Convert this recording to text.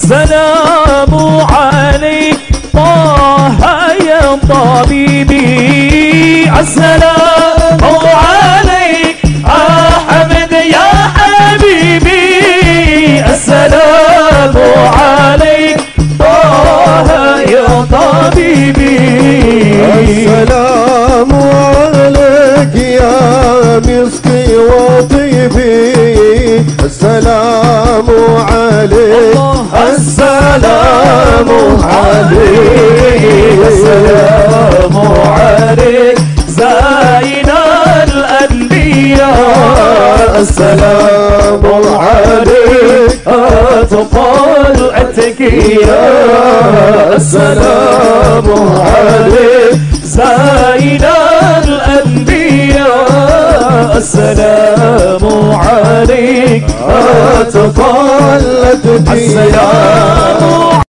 سلام عليك طه يا طبيبي. السلام عليك أحمد يا حبيبي. السلام عليك طه يا طبيبي. السلام عليك يا مسكي وطيبي. السلام عليك السلام عليك السلام عليك زين الأنبياء. السلام عليك أطفال الأتقياء. السلام عليك زين الأنبياء. السلام عليك أطفال الأتقياء.